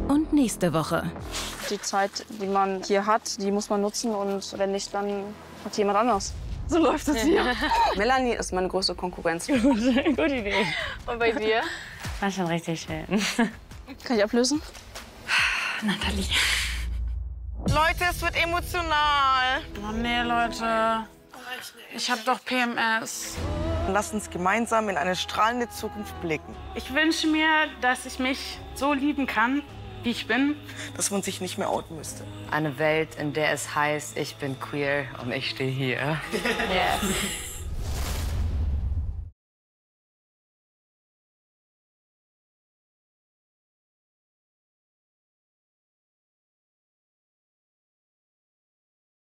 und nächste Woche. Die Zeit, die man hier hat, die muss man nutzen. Und wenn nicht, dann hat jemand anders. So läuft es hier. Melanie ist meine größte Konkurrenz. Gute Idee. Und bei dir? War schon richtig schön. Kann ich ablösen? Nathalie. Leute, es wird emotional. Oh nee, Leute. Ich hab doch PMS. Lass uns gemeinsam in eine strahlende Zukunft blicken. Ich wünsche mir, dass ich mich so lieben kann, wie ich bin. Dass man sich nicht mehr outen müsste. Eine Welt, in der es heißt, ich bin queer und ich stehe hier. Yes.